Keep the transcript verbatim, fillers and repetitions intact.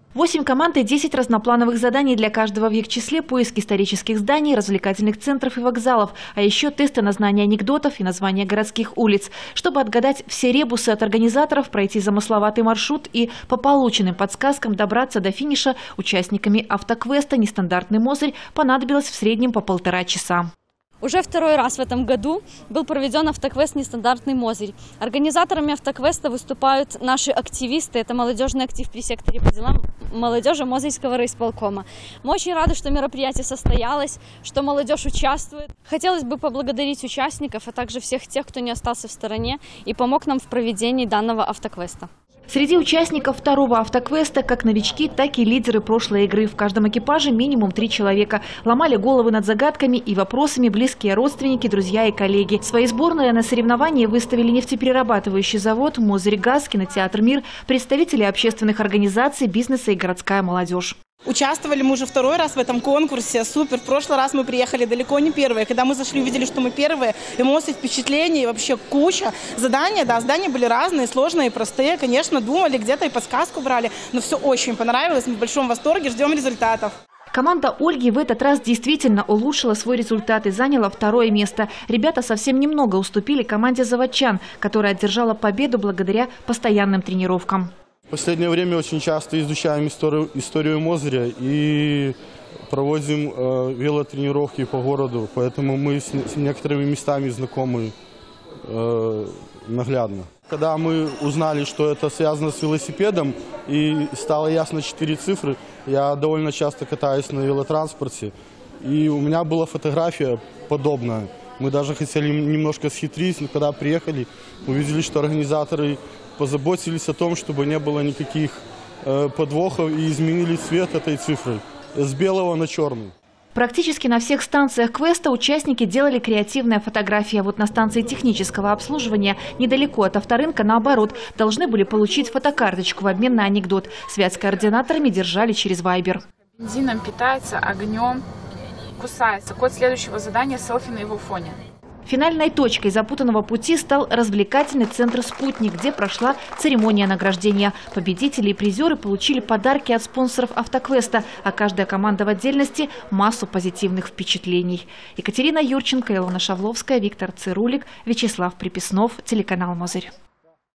Восемь команд и десять разноплановых заданий для каждого, в их числе поиск исторических зданий, развлекательных центров и вокзалов, а еще тесты на знание анекдотов и названия городских улиц. Чтобы отгадать все ребусы от организаторов, пройти замысловатый маршрут и по полученным подсказкам добраться до финиша участниками автоквеста «Нестандартный Мозырь» понадобилось в среднем по полтора часа. Уже второй раз в этом году был проведен автоквест «Нестандартный Мозырь». Организаторами автоквеста выступают наши активисты. Это молодежный актив при секторе по делам молодежи Мозырского райисполкома. Мы очень рады, что мероприятие состоялось, что молодежь участвует. Хотелось бы поблагодарить участников, а также всех тех, кто не остался в стороне и помог нам в проведении данного автоквеста. Среди участников второго автоквеста как новички, так и лидеры прошлой игры. В каждом экипаже минимум три человека. Ломали головы над загадками и вопросами близкие родственники, друзья и коллеги. Свои сборные на соревнования выставили нефтеперерабатывающий завод, «Мозырьгаз», кинотеатр «Мир», представители общественных организаций, бизнеса и городская молодежь. Участвовали мы уже второй раз в этом конкурсе. Супер. В прошлый раз мы приехали далеко не первые. Когда мы зашли, увидели, что мы первые. Эмоции, впечатлений, вообще куча. Задания, да, задания были разные, сложные и простые. Конечно, думали, где-то и подсказку брали. Но все очень понравилось. Мы в большом восторге, ждем результатов. Команда Ольги в этот раз действительно улучшила свой результат и заняла второе место. Ребята совсем немного уступили команде заводчан, которая одержала победу благодаря постоянным тренировкам. В последнее время очень часто изучаем историю, историю Мозыря и проводим э, велотренировки по городу, поэтому мы с, с некоторыми местами знакомы э, наглядно. Когда мы узнали, что это связано с велосипедом и стало ясно четыре цифры, я довольно часто катаюсь на велотранспорте, и у меня была фотография подобная. Мы даже хотели немножко схитрить, но когда приехали, увидели, что организаторы позаботились о том, чтобы не было никаких э, подвохов, и изменили цвет этой цифры с белого на черный. Практически на всех станциях квеста участники делали креативные фотографии. А вот на станции технического обслуживания недалеко от авторынка, наоборот, должны были получить фотокарточку в обмен на анекдот. Связь с координаторами держали через вайбер. Бензином питается, огнем, кусается. Код следующего задания – селфи на его фоне. Финальной точкой запутанного пути стал развлекательный центр «Спутник», где прошла церемония награждения. Победители и призеры получили подарки от спонсоров автоквеста, а каждая команда в отдельности – массу позитивных впечатлений. Екатерина Юрченко, Илона Шавловская, Виктор Цирулик, Вячеслав Приписнов, телеканал «Мозырь».